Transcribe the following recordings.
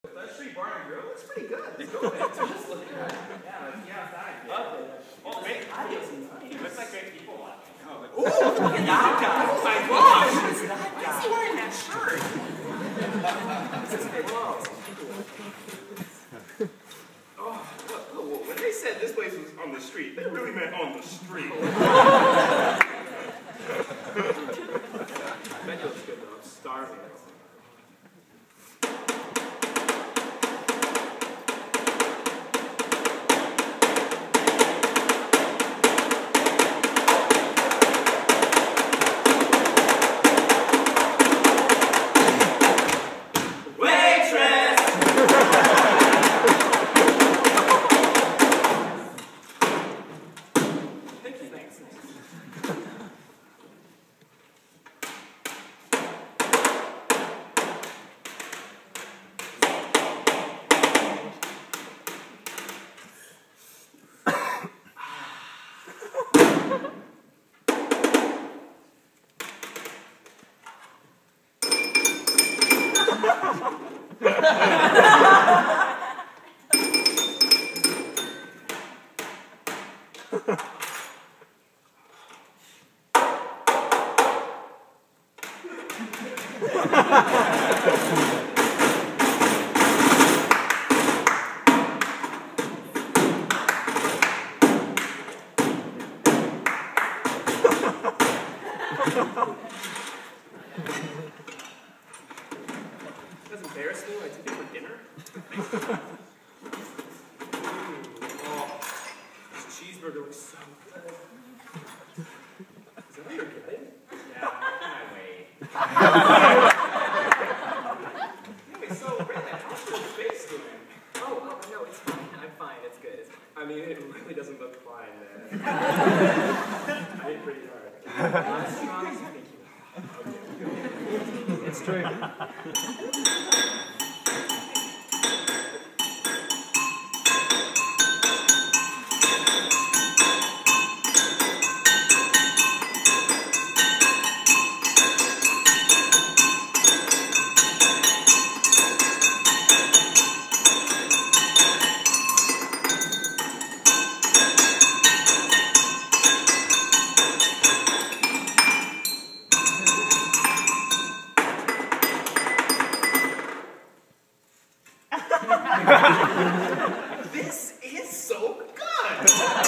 That street bar and grill looks pretty good. Let's go there. Just look good. Yeah, that. Oh, wait. It looks like great people watching. Oh, look at that guy. Oh my gosh. Who's that guy? Why is he wearing that shirt? Oh, when they said this place was on the street, they really meant on the street. I bet you looks good though. I'm starving. That's embarrassing. I took it for dinner. Oh, this cheeseburger looks so good. Is that what you're getting? Yeah, I'm my way. Anyway, so Brandon, how's your face doing? Oh, no, it's fine. I'm fine. It's good. It's fine. I mean, it really doesn't look fine, man. I hit pretty hard. Not as strong as you think you are. It's true. This is so good!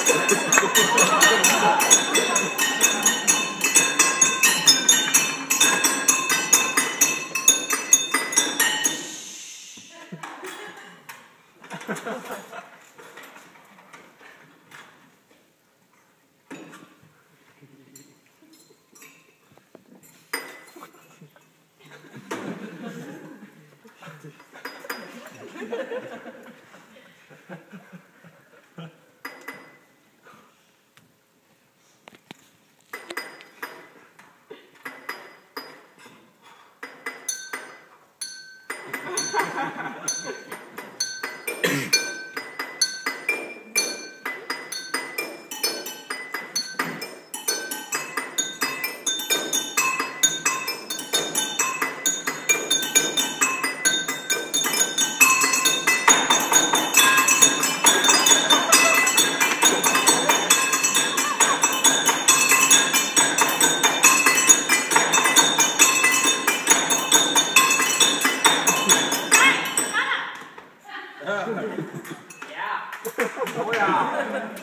Oh yeah.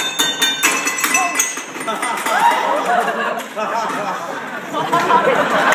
Hey!